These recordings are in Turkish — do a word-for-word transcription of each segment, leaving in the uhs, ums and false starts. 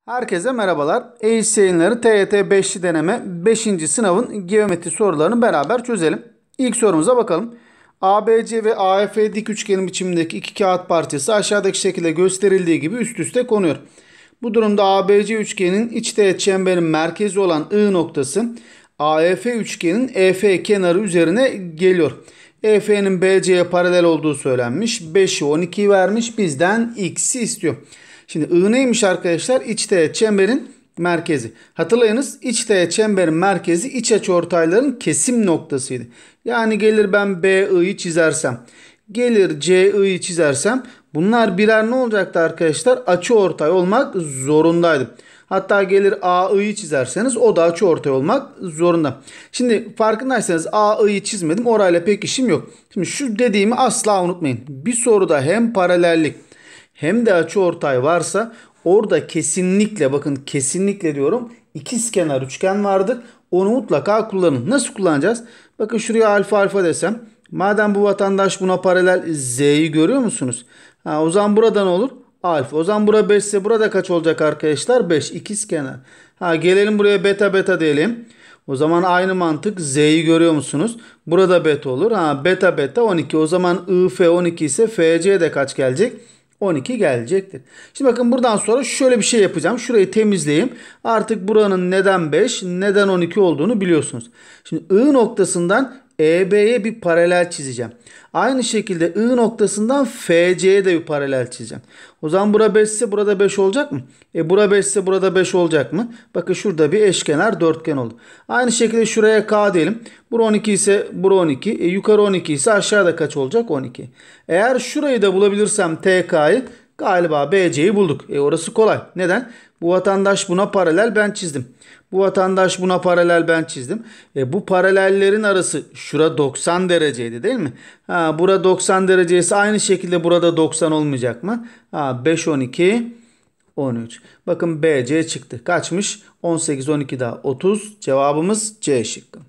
Herkese merhabalar. EİS yayınları T Y T beşli deneme beşinci sınavın geometri sorularını beraber çözelim. İlk sorumuza bakalım. A B C ve A F E dik üçgenin biçimindeki iki kağıt parçası aşağıdaki şekilde gösterildiği gibi üst üste konuyor. Bu durumda A B C üçgenin iç teğet çemberin merkezi olan I noktası A F üçgenin E F kenarı üzerine geliyor. E F'nin B C'ye paralel olduğu söylenmiş. beşi on ikiyi vermiş. Bizden X'i istiyor. Şimdi I neymiş arkadaşlar? İç teğet çemberin merkezi. Hatırlayınız, iç teğet çemberin merkezi iç açıortayların kesim noktasıydı. Yani gelir ben B I'yi çizersem, gelir C I'yi çizersem bunlar birer ne olacaktı arkadaşlar? Açıortay olmak zorundaydı. Hatta gelir A I'yi çizerseniz o da açıortay olmak zorunda. Şimdi farkındaysanız A I'yi çizmedim. Orayla pek işim yok. Şimdi şu dediğimi asla unutmayın. Bir soruda hem paralellik hem de açıortay varsa orada kesinlikle, bakın kesinlikle diyorum, ikizkenar üçgen vardır. Onu mutlaka kullanın. Nasıl kullanacağız? Bakın şuraya alfa alfa desem. Madem bu vatandaş buna paralel, Z'yi görüyor musunuz? Ha, o zaman burada ne olur? Alfa. O zaman bura beş ise burada kaç olacak arkadaşlar? beş. İkizkenar. Ha, gelelim buraya beta beta diyelim. O zaman aynı mantık, Z'yi görüyor musunuz? Burada beta olur. Ha, beta beta on iki. O zaman I F on iki ise F C de kaç gelecek? on iki gelecektir. Şimdi bakın buradan sonra şöyle bir şey yapacağım. Şurayı temizleyeyim. Artık buranın neden beş, neden on iki olduğunu biliyorsunuz. Şimdi I noktasından E B'ye bir paralel çizeceğim. Aynı şekilde I noktasından F C'ye de bir paralel çizeceğim. O zaman bura beş ise burada beş olacak mı? E bura beş ise burada beş olacak mı? Bakın şurada bir eşkenar dörtgen oldu. Aynı şekilde şuraya K diyelim. Bura on iki ise bura on iki. E yukarı on iki ise aşağıda kaç olacak? on iki. Eğer şurayı da bulabilirsem T K'yı, galiba B C'yi bulduk. E orası kolay. Neden? Bu vatandaş buna paralel, ben çizdim. Bu vatandaş buna paralel, ben çizdim. E bu paralellerin arası şura doksan dereceydi değil mi? Ha, bura doksan derece ise aynı şekilde burada doksan olmayacak mı? Ha, beş on iki on üç. Bakın B C çıktı. Kaçmış? on sekiz on iki daha otuz. Cevabımız C şıkkı.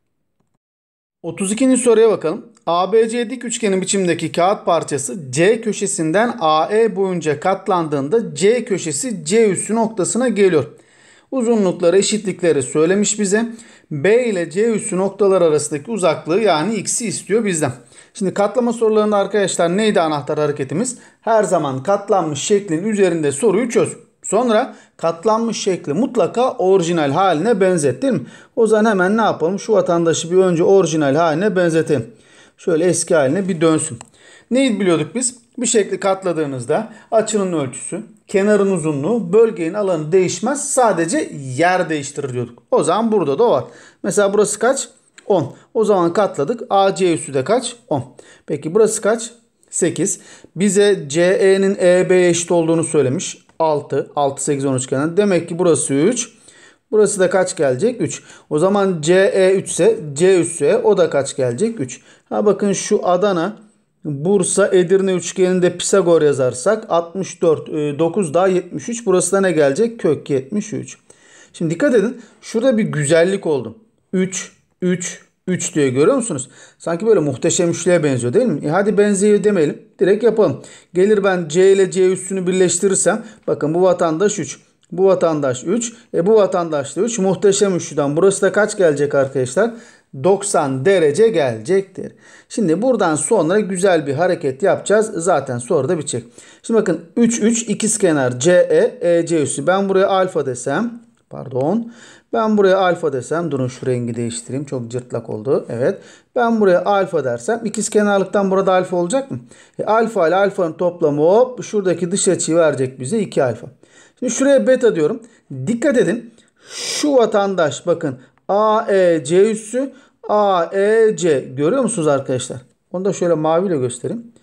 otuz ikinci soruya bakalım. A B C dik üçgenin biçimindeki kağıt parçası C köşesinden A E boyunca katlandığında C köşesi C üssü noktasına geliyor. Uzunlukları, eşitlikleri söylemiş bize. B ile C üssü noktalar arasındaki uzaklığı, yani X'i istiyor bizden. Şimdi katlama sorularında arkadaşlar neydi anahtar hareketimiz? Her zaman katlanmış şeklin üzerinde soruyu çöz. Sonra katlanmış şekli mutlaka orijinal haline benzet, değil mi? O zaman hemen ne yapalım? Şu vatandaşı bir önce orijinal haline benzetelim. Şöyle eski haline bir dönsün. Neyi biliyorduk biz? Bir şekli katladığınızda açının ölçüsü, kenarın uzunluğu, bölgenin alanı değişmez. Sadece yer değiştirir diyorduk. O zaman burada da o var. Mesela burası kaç? on. O zaman katladık. A C üssü de kaç? on. Peki burası kaç? sekiz. Bize C E'nin E B'ye eşit olduğunu söylemiş. altı. altı, sekiz, on üçgenden. Demek ki burası üç. Burası da kaç gelecek? üç. O zaman C E üç ise C üssü o da kaç gelecek? üç. Ha bakın şu Adana, Bursa, Edirne üçgeninde Pisagor yazarsak altmış dört, dokuz daha yetmiş üç. Burası da ne gelecek? Kök yetmiş üç. Şimdi dikkat edin. Şurada bir güzellik oldu. üç, üç, üç diye görüyor musunuz? Sanki böyle muhteşem üçlüye benziyor değil mi? E hadi benziyor demeyelim. Direkt yapalım. Gelir ben C ile C üssünü birleştirirsem, bakın bu vatandaş üç. Bu vatandaş üç. E bu vatandaş da üç. Muhteşem üçlüden burası da kaç gelecek arkadaşlar? doksan derece gelecektir. Şimdi buradan sonra güzel bir hareket yapacağız. Zaten soru da bitecek. Şimdi bakın üç üç ikizkenar C E E C üssü. Ben buraya alfa desem, pardon. Ben buraya alfa desem, durun şu rengi değiştireyim. Çok cırtlak oldu. Evet. Ben buraya alfa dersem ikizkenarlıktan burada alfa olacak mı? E, alfa ile alfanın toplamı hop şuradaki dış açıyı verecek bize iki alfa. Şimdi şuraya beta diyorum. Dikkat edin. Şu vatandaş bakın A E C üssü, A E C görüyor musunuz arkadaşlar? Onu da şöyle maviyle göstereyim.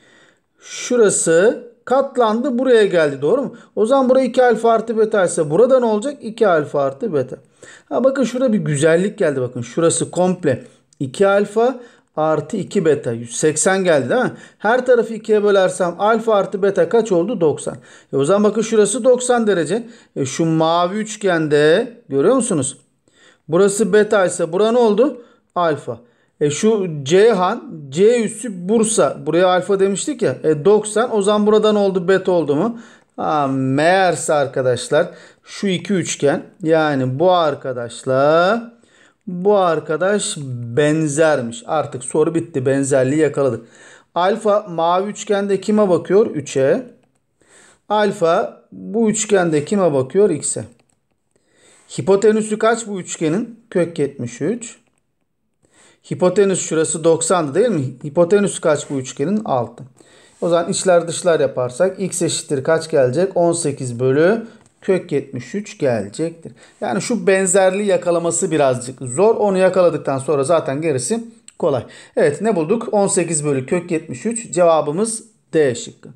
Şurası katlandı, buraya geldi, doğru mu? O zaman buraya iki alfa artı beta ise burada ne olacak? iki alfa artı beta. Ha bakın şurada bir güzellik geldi, bakın şurası komple iki alfa artı iki beta, yüz seksen geldi değil mi? Her tarafı ikiye bölersem alfa artı beta kaç oldu? doksan. E o zaman bakın şurası doksan derece. E şu mavi üçgende görüyor musunuz? Burası beta ise bura ne oldu? Alfa. E şu Ceyhan, C üssü Bursa. Buraya alfa demiştik ya. E doksan. O zaman buradan oldu beta oldu mu? Ha, meğerse arkadaşlar şu iki üçgen, yani bu arkadaşla bu arkadaş benzermiş. Artık soru bitti. Benzerliği yakaladık. Alfa mavi üçgende kime bakıyor? üçe. Alfa bu üçgende kime bakıyor? X'e. Hipotenüsü kaç bu üçgenin? Kök yetmiş üç. Hipotenüs şurası doksandı değil mi? Hipotenüs kaç bu üçgenin? altı. O zaman içler dışlar yaparsak x eşittir kaç gelecek? on sekiz bölü kök yetmiş üç gelecektir. Yani şu benzerliği yakalaması birazcık zor. Onu yakaladıktan sonra zaten gerisi kolay. Evet, ne bulduk? on sekiz bölü kök yetmiş üç. Cevabımız D şıkkı.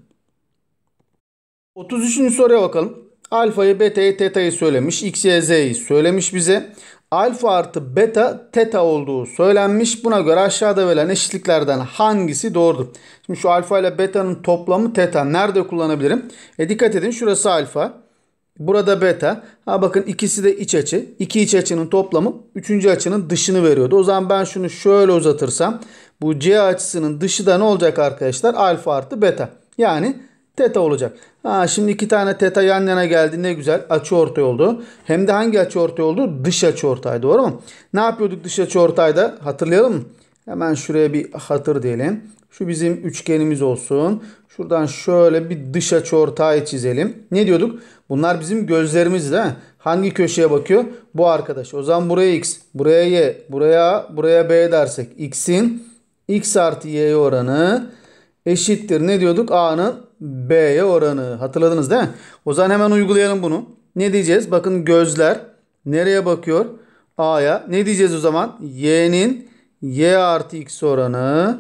otuz üçüncü soruya bakalım. Alfayı, beta'yı, teta'yı söylemiş. X, Y, Z'yi söylemiş bize. Alfa artı beta teta olduğu söylenmiş. Buna göre aşağıda verilen eşitliklerden hangisi doğrudur? Şimdi şu alfa ile beta'nın toplamı teta. Nerede kullanabilirim? E dikkat edin, şurası alfa. Burada beta. Ha bakın, ikisi de iç açı. İki iç açının toplamı üçüncü açının dışını veriyordu. O zaman ben şunu şöyle uzatırsam bu C açısının dışı da ne olacak arkadaşlar? Alfa artı beta. Yani teta olacak. Ha, şimdi iki tane teta yan yana geldi. Ne güzel. Açıortay oldu. Hem de hangi açıortay oldu? Dış açıortay. Doğru mu? Ne yapıyorduk dış açıortayda? Hatırlayalım mı? Hemen şuraya bir hatır diyelim. Şu bizim üçgenimiz olsun. Şuradan şöyle bir dış açıortay çizelim. Ne diyorduk? Bunlar bizim gözlerimiz değil mi? Hangi köşeye bakıyor? Bu arkadaş. O zaman buraya x, buraya y, buraya a, buraya b dersek x'in x artı y'ye oranı eşittir. Ne diyorduk? A'nın B'ye oranı. Hatırladınız değil mi? O zaman hemen uygulayalım bunu. Ne diyeceğiz? Bakın gözler nereye bakıyor? A'ya. Ne diyeceğiz o zaman? Y'nin Y artı X oranı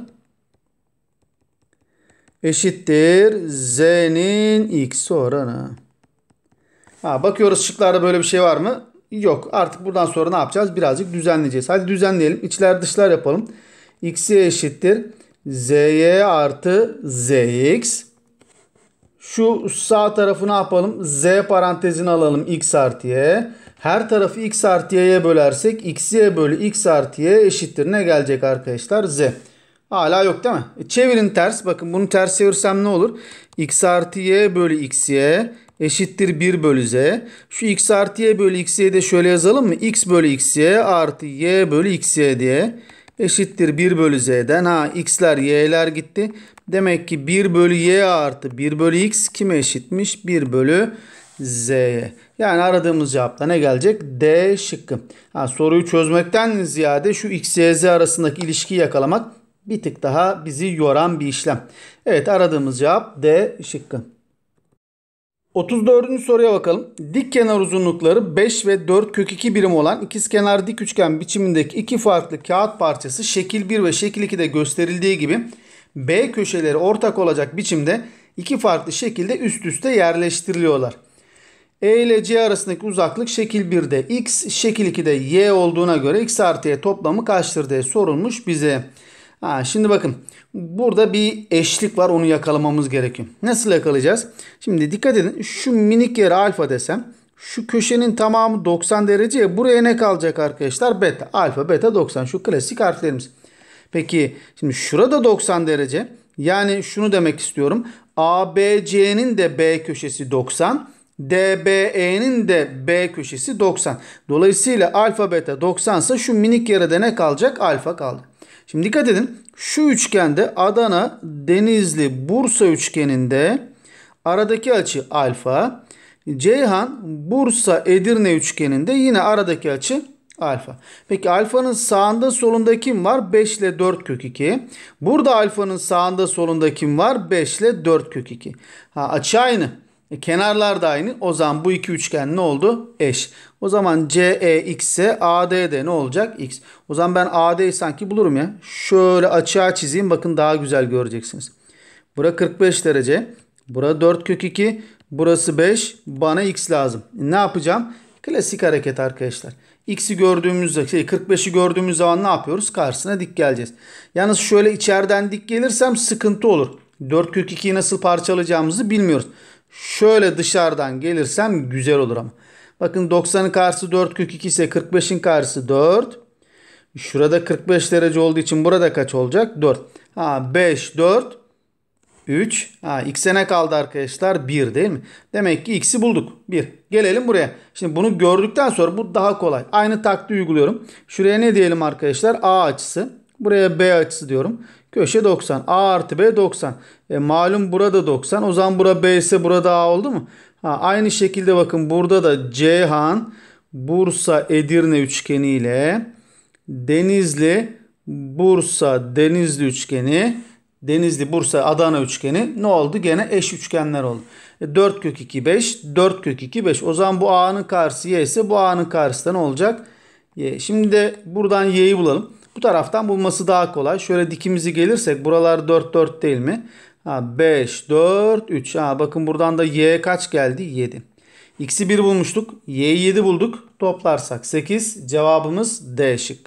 eşittir Z'nin X oranı. Ha, bakıyoruz şıklarda böyle bir şey var mı? Yok. Artık buradan sonra ne yapacağız? Birazcık düzenleyeceğiz. Hadi düzenleyelim. İçler dışlar yapalım. X'ye eşittir Z'ye artı Zx. Şu sağ tarafı ne yapalım? Z parantezini alalım. X artı y. Her tarafı x artı y'ye bölersek xy bölü x artı y eşittir. Ne gelecek arkadaşlar? Z. Hala yok değil mi? E, çevirin ters. Bakın bunu ters çevirsem ne olur? X artı y bölü xy eşittir bir bölü z. Şu x artı y bölü xy'yi de şöyle yazalım mı? X bölü xy artı y bölü xy diye. Eşittir bir bölü z'den. Ha, x'ler y'ler gitti. Demek ki bir bölü y artı bir bölü x kime eşitmiş? bir bölü z'ye. Yani aradığımız cevapta ne gelecek? D şıkkı. Ha, soruyu çözmekten ziyade şu x, y, z arasındaki ilişkiyi yakalamak bir tık daha bizi yoran bir işlem. Evet, aradığımız cevap D şıkkı. otuz dördüncü soruya bakalım. Dik kenar uzunlukları beş ve dört kök iki birim olan ikizkenar dik üçgen biçimindeki iki farklı kağıt parçası şekil bir ve şekil ikide gösterildiği gibi B köşeleri ortak olacak biçimde iki farklı şekilde üst üste yerleştiriliyorlar. E ile C arasındaki uzaklık şekil birde x, şekil ikide y olduğuna göre x artı y toplamı kaçtır diye sorulmuş bize. Ha, şimdi bakın, burada bir eşlik var, onu yakalamamız gerekiyor. Nasıl yakalayacağız? Şimdi dikkat edin, şu minik yere alfa desem, şu köşenin tamamı doksan derece, buraya ne kalacak arkadaşlar? Beta. Alfa, beta, doksan, şu klasik harflerimiz. Peki şimdi şurada doksan derece, yani şunu demek istiyorum. A B C'nin de B köşesi doksan, D B E'nin de B köşesi doksan. Dolayısıyla alfa beta doksan ise şu minik yere de ne kalacak? Alfa kaldı. Şimdi dikkat edin. Şu üçgende Adana, Denizli, Bursa üçgeninde aradaki açı alfa. Ceyhan, Bursa, Edirne üçgeninde yine aradaki açı alfa. Peki alfanın sağında solunda kim var? beş ile dört kök iki. Burada alfanın sağında solunda kim var? beş ile dört kök iki. Ha, açı aynı. E, kenarlar da aynı. O zaman bu iki üçgen ne oldu? Eş. O zaman C E X ise A D de ne olacak? X. O zaman ben A D'yi sanki bulurum ya. Şöyle açığa çizeyim. Bakın daha güzel göreceksiniz. Bura kırk beş derece. Bura dört kök iki. Burası beş. Bana X lazım. E, ne yapacağım? Klasik hareket arkadaşlar. X'i gördüğümüzde, şey kırk beşi gördüğümüz zaman ne yapıyoruz? Karşısına dik geleceğiz. Yalnız şöyle içeriden dik gelirsem sıkıntı olur. dört kök ikiyi nasıl parçalayacağımızı bilmiyoruz. Şöyle dışarıdan gelirsem güzel olur ama. Bakın doksanın karşısı dört kök iki ise kırk beşin karşısı dört. Şurada kırk beş derece olduğu için burada kaç olacak? dört. Ha, beş, dört. üç. Ha, x'e ne kaldı arkadaşlar? bir değil mi? Demek ki x'i bulduk. bir. Gelelim buraya. Şimdi bunu gördükten sonra bu daha kolay. Aynı taktiği uyguluyorum. Şuraya ne diyelim arkadaşlar? A açısı. Buraya B açısı diyorum. Köşe doksan. A artı B doksan. E, malum burada doksan. O zaman bura B ise burada A oldu mu? Ha, aynı şekilde bakın burada da Ceyhan, Bursa, Edirne üçgeni ile Denizli, Bursa, Denizli üçgeni, Denizli, Bursa, Adana üçgeni ne oldu? Gene eş üçgenler oldu. E, dört kök iki, beş. dört kök iki, beş. O zaman bu A'nın karşısı Y ise bu A'nın karşısı da ne olacak? Y. Şimdi de buradan Y'yi bulalım. Bu taraftan bulması daha kolay. Şöyle dikimizi gelirsek buralar dört, dört değil mi? Ha, beş, dört, üç. Ha, bakın buradan da Y kaç geldi? yedi. X'i bir bulmuştuk. Y'yi yedi bulduk. Toplarsak sekiz. Cevabımız D şıkkı.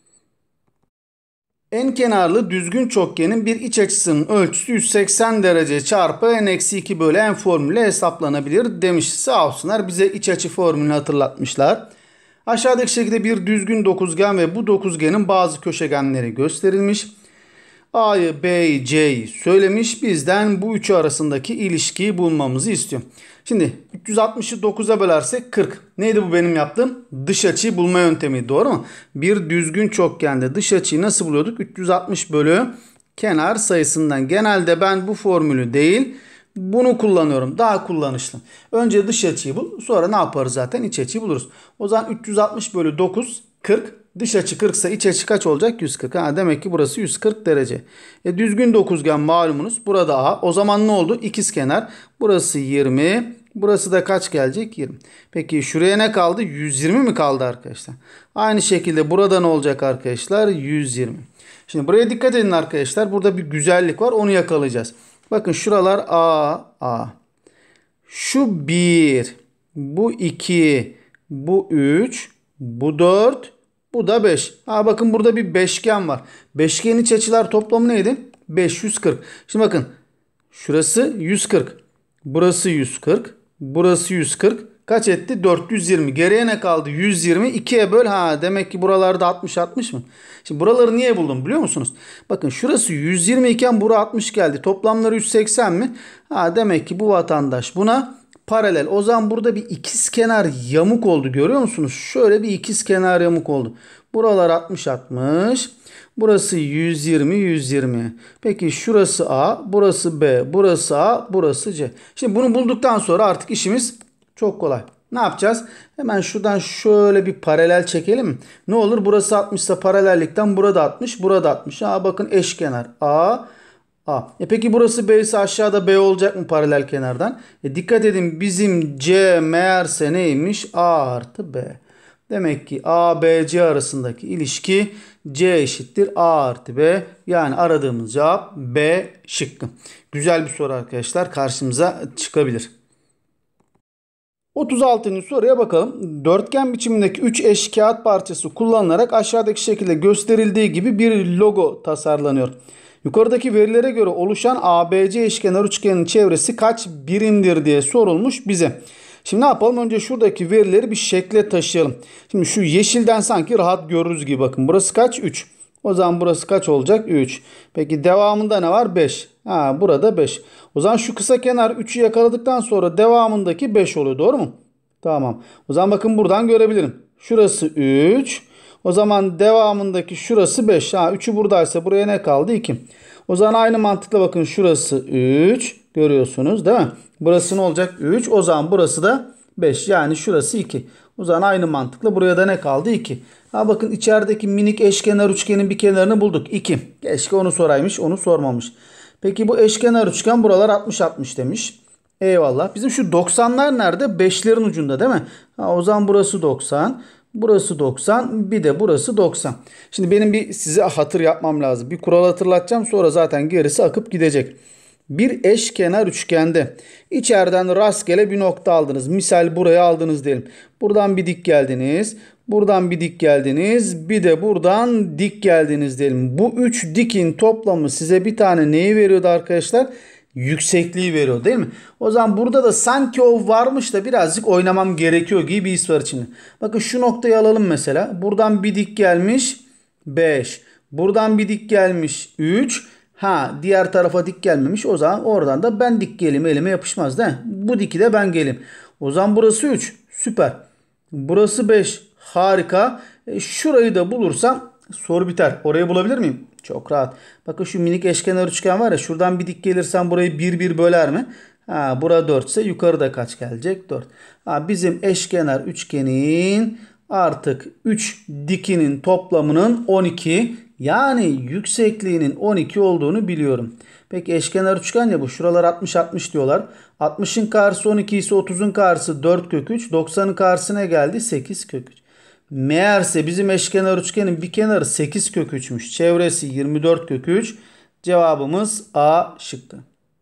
En kenarlı düzgün çokgenin bir iç açısının ölçüsü yüz seksen derece çarpı n eksi iki bölü n formülü hesaplanabilir demiş. Sağ olsunlar bize iç açı formülünü hatırlatmışlar. Aşağıdaki şekilde bir düzgün dokuzgen ve bu dokuzgenin bazı köşegenleri gösterilmiş. A'yı, B'yi, C'yi söylemiş. Bizden bu üçü arasındaki ilişkiyi bulmamızı istiyor. Şimdi üç yüz altmışı dokuza bölersek kırk. Neydi bu benim yaptığım? Dış açıyı bulma yöntemi. Doğru mu? Bir düzgün çokgende dış açıyı nasıl buluyorduk? üç yüz altmış bölü kenar sayısından. Genelde ben bu formülü değil bunu kullanıyorum. Daha kullanışlı. Önce dış açıyı bul. Sonra ne yaparız zaten? İç açıyı buluruz. O zaman üç yüz altmış bölü dokuz kırk. Dış açı kırk ise iç açı kaç olacak? yüz kırk. Ha, demek ki burası yüz kırk derece. E, düzgün dokuzgen malumunuz. Burada A. O zaman ne oldu? İkizkenar. Burası yirmi. Burası da kaç gelecek? yirmi. Peki şuraya ne kaldı? yüz yirmi mi kaldı arkadaşlar? Aynı şekilde burada ne olacak arkadaşlar? yüz yirmi. Şimdi buraya dikkat edin arkadaşlar. Burada bir güzellik var. Onu yakalayacağız. Bakın şuralar A, A. Şu bir. Bu iki. Bu üç. Bu dört. Bu da beş. Ha, bakın burada bir beşgen var. Beşgenin iç açılar toplamı neydi? beş yüz kırk. Şimdi bakın. Şurası yüz kırk. Burası yüz kırk. Burası yüz kırk. Kaç etti? dört yüz yirmi. Geriye ne kaldı? yüz yirmi. ikiye böl. Ha, demek ki buralarda altmış altmış mı? Şimdi buraları niye buldum biliyor musunuz? Bakın şurası yüz yirmi iken bura altmış geldi. Toplamları yüz seksen mi? Ha, demek ki bu vatandaş buna paralel. O zaman burada bir ikizkenar yamuk oldu. Görüyor musunuz? Şöyle bir ikizkenar yamuk oldu. Buralar altmış altmış. Burası yüz yirmi yüz yirmi. Peki şurası A, burası B, burası A, burası C. Şimdi bunu bulduktan sonra artık işimiz çok kolay. Ne yapacağız? Hemen şuradan şöyle bir paralel çekelim. Ne olur? Burası altmış ise paralellikten burada altmış, burada altmış. Ha, bakın eşkenar A, A. E peki burası B ise aşağıda B olacak mı paralel kenardan? E dikkat edin bizim C meğerse neymiş? A artı B. Demek ki A, B, C arasındaki ilişki C eşittir A artı B. Yani aradığımız cevap B şıkkı. Güzel bir soru arkadaşlar. Karşımıza çıkabilir. otuz altıncı soruya bakalım. Dörtgen biçimindeki üç eş kağıt parçası kullanılarak aşağıdaki şekilde gösterildiği gibi bir logo tasarlanıyor. Yukarıdaki verilere göre oluşan A B C eşkenar üçgenin çevresi kaç birimdir diye sorulmuş bize. Şimdi ne yapalım? Önce şuradaki verileri bir şekle taşıyalım. Şimdi şu yeşilden sanki rahat görürüz gibi bakın. Burası kaç? üç. O zaman burası kaç olacak? üç. Peki devamında ne var? beş. Ha, burada beş. O zaman şu kısa kenar üçü yakaladıktan sonra devamındaki beş oluyor. Doğru mu? Tamam. O zaman bakın buradan görebilirim. Şurası üç. O zaman devamındaki şurası beş. Ha, üçü buradaysa buraya ne kaldı? iki. O zaman aynı mantıkla bakın şurası üç. Görüyorsunuz değil mi? Burası ne olacak? üç. O zaman burası da beş. Yani şurası iki. O zaman aynı mantıkla buraya da ne kaldı? iki. Ha, bakın içerideki minik eşkenar üçgenin bir kenarını bulduk. iki. Keşke onu soraymış. Onu sormamış. Peki bu eşkenar üçgen buralar altmış altmış demiş. Eyvallah. Bizim şu doksanlar nerede? beşlerin ucunda değil mi? Ha, o zaman burası doksan. Burası doksan. Bir de burası doksan. Şimdi benim bir size hatır yapmam lazım. Bir kural hatırlatacağım. Sonra zaten gerisi akıp gidecek. Bir eşkenar üçgende içeriden rastgele bir nokta aldınız. Misal buraya aldınız diyelim. Buradan bir dik geldiniz. Buradan bir dik geldiniz. Bir de buradan dik geldiniz diyelim. Bu üç dikin toplamı size bir tane neyi veriyordu arkadaşlar? Yüksekliği veriyor değil mi? O zaman burada da sanki o varmış da birazcık oynamam gerekiyor gibi bir his var içinde. Bakın şu noktayı alalım mesela. Buradan bir dik gelmiş beş. Buradan bir dik gelmiş üç. Ha, diğer tarafa dik gelmemiş. O zaman oradan da ben dik geleyim. Elime yapışmaz değil mi? Bu diki de ben geleyim. O zaman burası üç. Süper. Burası beş. Harika. E, şurayı da bulursam soru biter. Orayı bulabilir miyim? Çok rahat. Bakın şu minik eşkenar üçgen var ya. Şuradan bir dik gelirsen burayı bir bir böler mi? Ha, bura dört ise yukarıda kaç gelecek? dört. Ha, bizim eşkenar üçgenin artık üç dikinin toplamının on iki, yani yüksekliğinin on iki olduğunu biliyorum. Peki eşkenar üçgen ya bu. Şuralar altmış altmış diyorlar. altmışın karşısı on iki ise otuzun karşısı dört kök üç. doksanın karşısı ne geldi? sekiz kök üç. Meğerse bizim eşkenar üçgenin bir kenarı sekiz kök üçmüş. Çevresi yirmi dört kök üç. Cevabımız A şıkkı.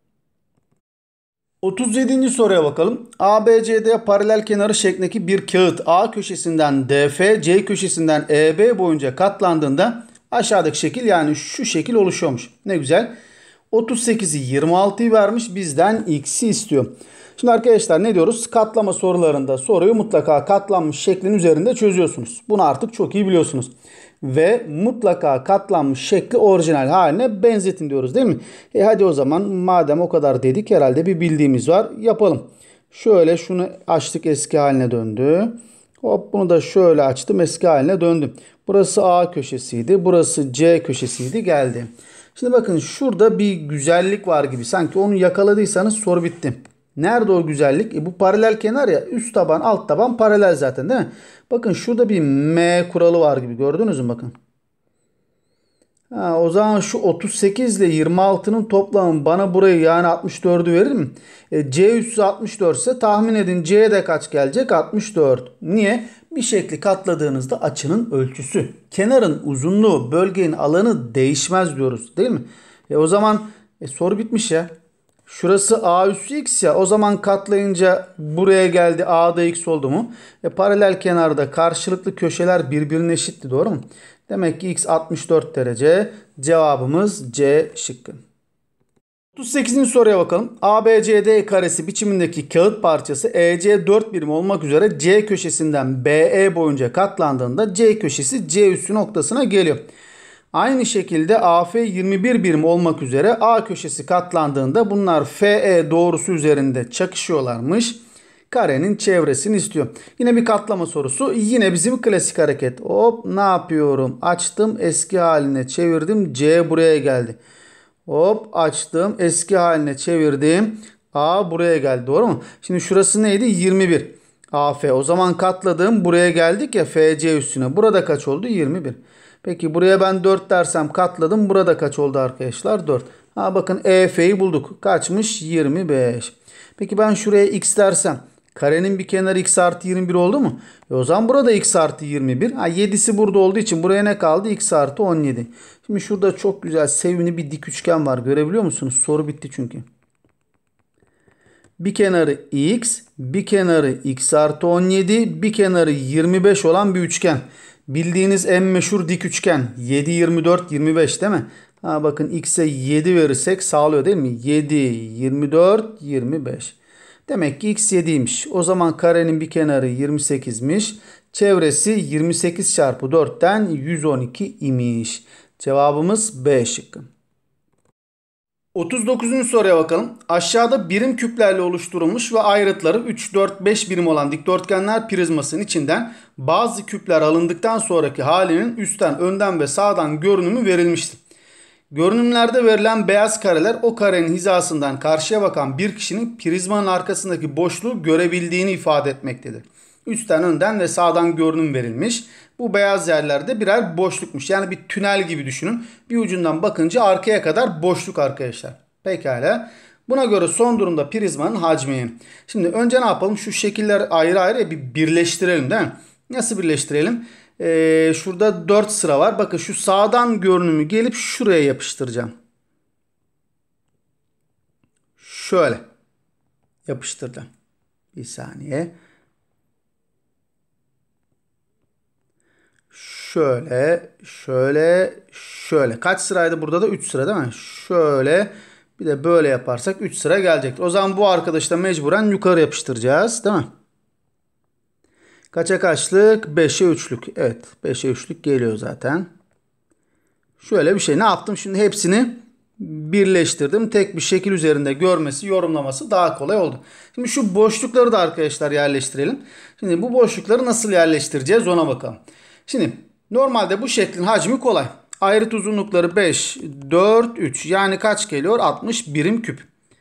otuz yedinci soruya bakalım. A B C D paralel kenarı şeklindeki bir kağıt A köşesinden D F, C köşesinden E B boyunca katlandığında aşağıdaki şekil, yani şu şekil oluşuyormuş. Ne güzel. otuz sekizi yirmi altıyı vermiş, bizden x'i istiyor. Şimdi arkadaşlar ne diyoruz? Katlama sorularında soruyu mutlaka katlanmış şeklin üzerinde çözüyorsunuz. Bunu artık çok iyi biliyorsunuz. Ve mutlaka katlanmış şekli orijinal haline benzetin diyoruz değil mi? E hadi o zaman madem o kadar dedik, herhalde bir bildiğimiz var, yapalım. Şöyle şunu açtık, eski haline döndü. Hop, bunu da şöyle açtım, eski haline döndüm. Burası A köşesiydi, burası C köşesiydi, geldi. Şimdi bakın şurada bir güzellik var gibi. Sanki onu yakaladıysanız soru bitti. Nerede o güzellik? E bu paralel kenar ya. Üst taban alt taban paralel zaten değil mi? Bakın şurada bir M kuralı var gibi. Gördünüz mü bakın. Ha, o zaman şu otuz sekiz ile yirmi altının toplamı bana burayı, yani altmış dördü verir mi? E, C üssü altmış dört ise tahmin edin C'ye de kaç gelecek? altmış dört. Niye? Bir şekli katladığınızda açının ölçüsü, kenarın uzunluğu, bölgenin alanı değişmez diyoruz değil mi? E, o zaman e, soru bitmiş ya. Şurası A üssü x ya. O zaman katlayınca buraya geldi. A'da x oldu mu? E, paralel kenarda karşılıklı köşeler birbirine eşitti. Doğru mu? Demek ki x altmış dört derece. Cevabımız C şıkkı. otuz sekizinci soruya bakalım. A B C D karesi biçimindeki kağıt parçası E C dört birim olmak üzere C köşesinden B E boyunca katlandığında C köşesi C üssü noktasına geliyor. Aynı şekilde A F yirmi bir birim olmak üzere A köşesi katlandığında bunlar F E doğrusu üzerinde çakışıyorlarmış. Karenin çevresini istiyor. Yine bir katlama sorusu. Yine bizim klasik hareket. Hop, ne yapıyorum? Açtım, eski haline çevirdim. C buraya geldi. Hop, açtım, eski haline çevirdim. A buraya geldi. Doğru mu? Şimdi şurası neydi? yirmi bir. A F. O zaman katladım. Buraya geldik ya, F C üstüne. Burada kaç oldu? yirmi bir. Peki buraya ben dört dersem katladım. Burada kaç oldu arkadaşlar? dört. Ha bakın, E F'yi bulduk. Kaçmış? yirmi beş. Peki ben şuraya x dersem karenin bir kenarı x artı yirmi bir oldu mu? E o zaman burada x artı yirmi bir. Ha, yedisi burada olduğu için buraya ne kaldı? X artı on yedi. Şimdi şurada çok güzel sevimli bir dik üçgen var. Görebiliyor musunuz? Soru bitti çünkü. Bir kenarı x, bir kenarı x artı on yedi, bir kenarı yirmi beş olan bir üçgen. Bildiğiniz en meşhur dik üçgen. yedi, yirmi dört, yirmi beş değil mi? Ha bakın, x'e yedi verirsek sağlıyor değil mi? yedi, yirmi dört, yirmi beş. Demek ki x yediymiş. O zaman karenin bir kenarı yirmi sekizmiş. Çevresi yirmi sekiz çarpı dörtten yüz on iki imiş. Cevabımız B şıkkı. otuz dokuzuncu soruya bakalım. Aşağıda birim küplerle oluşturulmuş ve ayrıtları üç, dört, beş birim olan dikdörtgenler prizmasının içinden bazı küpler alındıktan sonraki halinin üstten, önden ve sağdan görünümü verilmiştir. Görünümlerde verilen beyaz kareler o karenin hizasından karşıya bakan bir kişinin prizmanın arkasındaki boşluğu görebildiğini ifade etmektedir. Üstten, önden ve sağdan görünüm verilmiş. Bu beyaz yerlerde birer boşlukmuş. Yani bir tünel gibi düşünün. Bir ucundan bakınca arkaya kadar boşluk arkadaşlar. Pekala. Buna göre son durumda prizmanın hacmi. Şimdi önce ne yapalım? Şu şekiller ayrı ayrı bir birleştirelim değil mi? Nasıl birleştirelim? Ee, şurada dört sıra var. Bakın şu sağdan görünümü gelip şuraya yapıştıracağım. Şöyle yapıştırdım. Bir saniye. Şöyle, şöyle, şöyle. Kaç sıraydı burada da? üç sıra değil mi? Şöyle, bir de böyle yaparsak üç sıra gelecektir. O zaman bu arkadaşı da mecburen yukarı yapıştıracağız değil mi? Kaça kaçlık? beşe üçlük. Evet, beşe üçlük geliyor zaten. Şöyle bir şey. Ne yaptım? Şimdi hepsini birleştirdim. Tek bir şekil üzerinde görmesi, yorumlaması daha kolay oldu. Şimdi şu boşlukları da arkadaşlar yerleştirelim. Şimdi bu boşlukları nasıl yerleştireceğiz ona bakalım. Şimdi normalde bu şeklin hacmi kolay. Ayrıt uzunlukları beş, dört, üç. Yani kaç geliyor? altmış birim küp.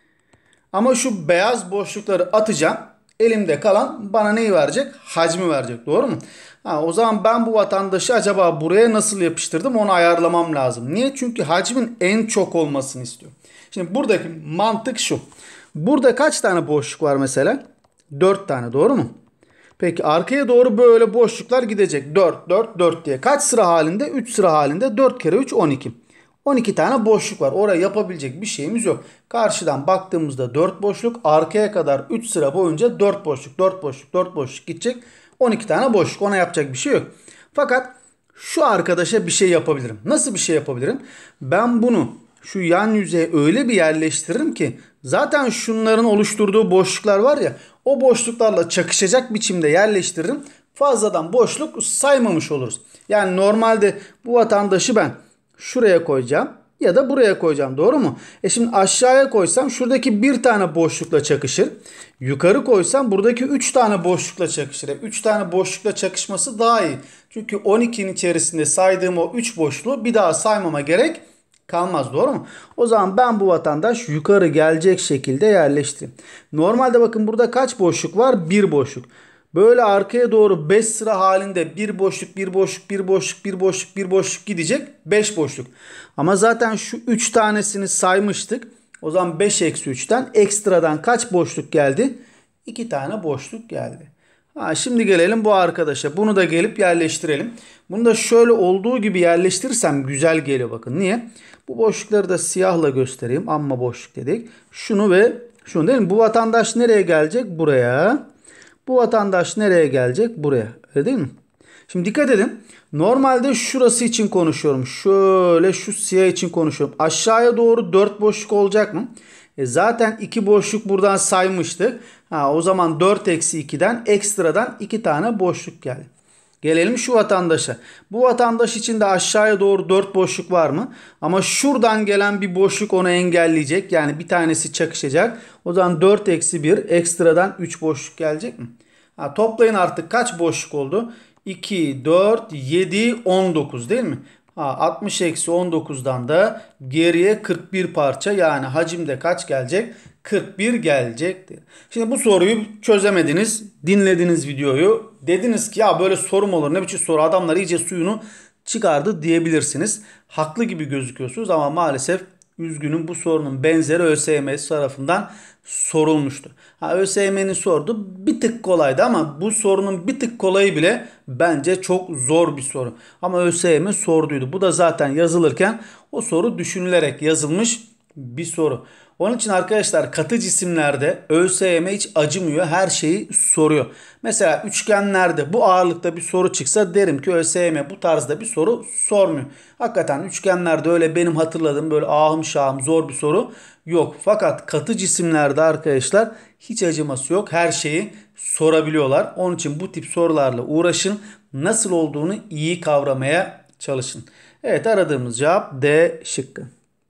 Ama şu beyaz boşlukları atacağım. Elimde kalan bana neyi verecek? Hacmi verecek. Doğru mu? Ha, o zaman ben bu vatandaşı acaba buraya nasıl yapıştırdım onu ayarlamam lazım. Niye? Çünkü hacmin en çok olmasını istiyor. Şimdi buradaki mantık şu. Burada kaç tane boşluk var mesela? dört tane, doğru mu? Peki arkaya doğru böyle boşluklar gidecek. dört, dört, dört diye. Kaç sıra halinde? üç sıra halinde. dört kere üç, on iki. on iki tane boşluk var. Oraya yapabilecek bir şeyimiz yok. Karşıdan baktığımızda dört boşluk. Arkaya kadar üç sıra boyunca dört boşluk, dört boşluk, dört boşluk gidecek. on iki tane boşluk. Ona yapacak bir şey yok. Fakat şu arkadaşa bir şey yapabilirim. Nasıl bir şey yapabilirim? Ben bunu şu yan yüzeye öyle bir yerleştiririm ki zaten şunların oluşturduğu boşluklar var ya, o boşluklarla çakışacak biçimde yerleştiririm. Fazladan boşluk saymamış oluruz. Yani normalde bu vatandaşı ben şuraya koyacağım ya da buraya koyacağım, doğru mu? E şimdi aşağıya koysam şuradaki bir tane boşlukla çakışır. Yukarı koysam buradaki üç tane boşlukla çakışır. üç tane boşlukla çakışması daha iyi. Çünkü on ikinin içerisinde saydığım o üç boşluğu bir daha saymama gerek kalmaz, doğru mu? O zaman ben bu vatandaş yukarı gelecek şekilde yerleştireyim. Normalde bakın burada kaç boşluk var? Bir boşluk. Böyle arkaya doğru beş sıra halinde bir boşluk, bir boşluk, bir boşluk, bir boşluk, bir boşluk gidecek. beş boşluk. Ama zaten şu üç tanesini saymıştık. O zaman beş eksi üçten ekstradan kaç boşluk geldi? iki tane boşluk geldi. Ha, şimdi gelelim bu arkadaşa. Bunu da gelip yerleştirelim. Bunu da şöyle olduğu gibi yerleştirirsem güzel geliyor, bakın. Niye? Bu boşlukları da siyahla göstereyim. Amma boşluk dedik. Şunu ve şunu, değil mi? Bu vatandaş nereye gelecek? Buraya. Bu vatandaş nereye gelecek? Buraya. Öyle değil mi? Şimdi dikkat edin. Normalde şurası için konuşuyorum. Şöyle şu siyah için konuşuyorum. Aşağıya doğru dört boşluk olacak mı? E zaten iki boşluk buradan saymıştık. Ha, o zaman dört eksi ikiden ekstradan iki tane boşluk geldi. Gelelim şu vatandaşa. Bu vatandaş için de aşağıya doğru dört boşluk var mı? Ama şuradan gelen bir boşluk onu engelleyecek. Yani bir tanesi çakışacak. O zaman dört eksi bir ekstradan üç boşluk gelecek mi? Ha, toplayın artık kaç boşluk oldu? iki, dört, yedi, on dokuz değil mi? Ha, altmış eksi on dokuzdan da geriye kırk bir parça, yani hacimde kaç gelecek? kırk bir gelecektir. Şimdi bu soruyu çözemediniz. Dinlediniz videoyu. Dediniz ki ya böyle soru mu olur? Ne biçim soru? Adamlar iyice suyunu çıkardı diyebilirsiniz. Haklı gibi gözüküyorsunuz ama maalesef üzgünüm, bu sorunun benzeri ÖSYM tarafından sorulmuştu. Ha, ÖSYM'nin sordu bir tık kolaydı ama bu sorunun bir tık kolayı bile bence çok zor bir soru. Ama ÖSYM sorduydu. Bu da zaten yazılırken o soru düşünülerek yazılmış bir soru. Onun için arkadaşlar katı cisimlerde ÖSYM hiç acımıyor, her şeyi soruyor. Mesela üçgenlerde bu ağırlıkta bir soru çıksa derim ki ÖSYM bu tarzda bir soru sormuyor. Hakikaten üçgenlerde öyle benim hatırladığım böyle ahım şahım zor bir soru yok. Fakat katı cisimlerde arkadaşlar hiç acıması yok, her şeyi sorabiliyorlar. Onun için bu tip sorularla uğraşın, nasıl olduğunu iyi kavramaya çalışın. Evet, aradığımız cevap D şıkkı.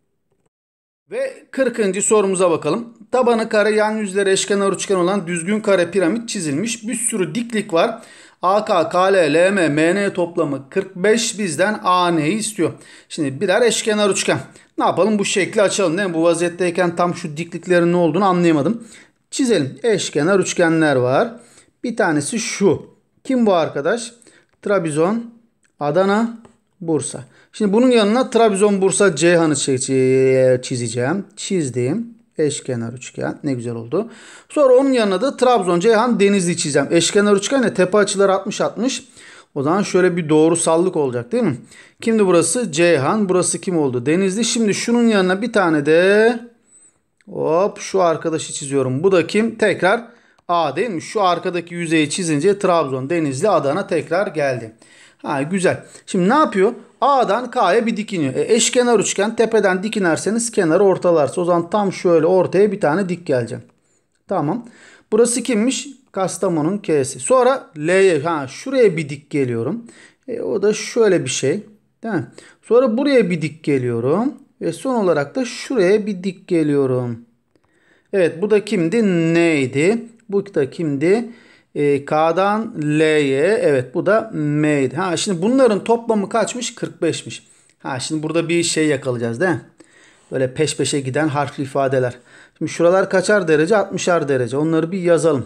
Ve kırkıncı sorumuza bakalım. Tabanı kare, yan yüzleri eşkenar üçgen olan düzgün kare piramit çizilmiş. Bir sürü diklik var. A K, K L, L M, M N toplamı kırk beş, bizden A N'yi istiyor. Şimdi birer eşkenar üçgen. Ne yapalım? Bu şekli açalım, değil mi? Bu vaziyetteyken tam şu dikliklerin ne olduğunu anlayamadım. Çizelim. Eşkenar üçgenler var. Bir tanesi şu. Kim bu arkadaş? Trabzon, Adana, Bursa. Şimdi bunun yanına Trabzon, Bursa, Ceyhan'ı çizeceğim. Çizdim. Eşkenar üçgen. Ne güzel oldu. Sonra onun yanına da Trabzon, Ceyhan, Denizli çizeceğim. Eşkenar üçgenle tepe açıları altmış altmış. O zaman şöyle bir doğrusallık olacak, değil mi? Kimdi burası? Ceyhan. Burası kim oldu? Denizli. Şimdi şunun yanına bir tane de hop şu arkadaşı çiziyorum. Bu da kim? Tekrar A, değil mi? Şu arkadaki yüzeyi çizince Trabzon, Denizli, Adana tekrar geldi. Ha, güzel. Şimdi ne yapıyor? A'dan K'ya bir dik iniyor. E, eşkenar üçgen, tepeden dik inerseniz kenarı ortalarsa o zaman tam şöyle ortaya bir tane dik geleceğim. Tamam. Burası kimmiş? Kastamonu'nun K'si. Sonra L'ye, ha şuraya bir dik geliyorum. E, o da şöyle bir şey. Değil mi? Sonra buraya bir dik geliyorum. Ve son olarak da şuraya bir dik geliyorum. Evet, bu da kimdi? N'ydi. Bu da kimdi? E, K'dan L'ye. Evet, bu da M'ydi. Ha, şimdi bunların toplamı kaçmış? kırk beşmiş. Ha, şimdi burada bir şey yakalayacağız değil mi? Böyle peş peşe giden harfli ifadeler. Şimdi şuralar kaçar derece? altmışar derece. Onları bir yazalım.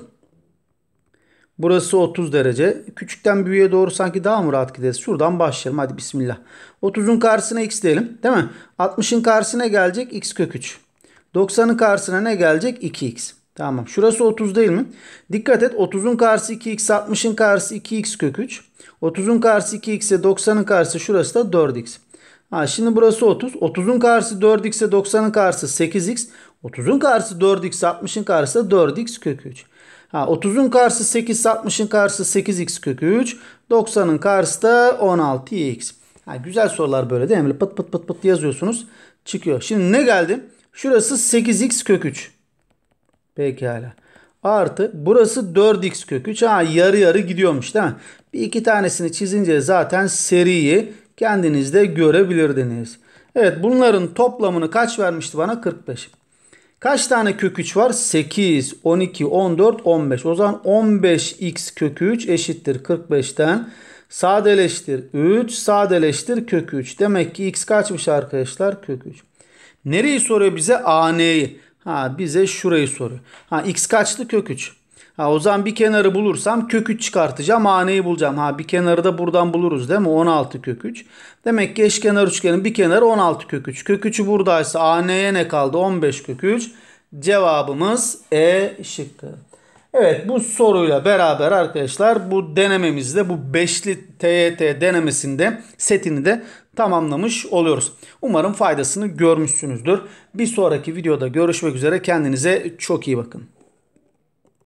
Burası otuz derece. Küçükten büyüğe doğru sanki daha mı rahat gideriz? Şuradan başlayalım. Hadi bismillah. otuzun karşısına x diyelim. Değil mi? altmışın karşısına gelecek x kök üç. doksanın karşısına ne gelecek? iki x. Tamam. Şurası otuz değil mi? Dikkat et. otuzun karşısı iki x. altmışın karşısı iki x kök üç. otuzun karşısı iki x ise doksanın karşısı şurası da dört x. Ha, şimdi burası otuz. otuzun karşısı dört x ise doksanın karşısı sekiz x. otuzun karşısı dört x, altmışın karşısı dört x kök üç. Ha, otuzun karşısı sekiz, altmışın karşısı sekiz x kök üç. doksanın karşısı da on altı x. Ha, güzel sorular böyle değil mi? Pıt pıt pıt pıt yazıyorsunuz. Çıkıyor. Şimdi ne geldi? Şurası sekiz x kök üç. Pekala. Artı burası dört x kök üç. Ha, yarı yarı gidiyormuş değil mi? Bir iki tanesini çizince zaten seriyi kendiniz de görebilirdiniz. Evet, bunların toplamını kaç vermişti bana? kırk beş. Kaç tane kök üç var? sekiz, on iki, on dört, on beş. O zaman on beş x kök üç eşittir kırk beşten. Sadeleştir üç, sadeleştir kök üç. Demek ki x kaçmış arkadaşlar? Kök üç. Nereyi soruyor bize? A N'yi. Ha, bize şurayı soruyor. Ha, x kaçtı? Kök üç. Ha, o zaman bir kenarı bulursam kök üç çıkartacağım. A N'yi bulacağım. Ha, bir kenarı da buradan buluruz değil mi? on altı kök üç. Demek ki eşkenar üçgenin bir kenarı on altı kök üç. Kök üçü buradaysa A N'ye ne kaldı? on beş kök üç. Cevabımız E şıkkı. Evet, bu soruyla beraber arkadaşlar bu denememizde, bu beşli T Y T denemesinde setini de tamamlamış oluyoruz. Umarım faydasını görmüşsünüzdür. Bir sonraki videoda görüşmek üzere. Kendinize çok iyi bakın.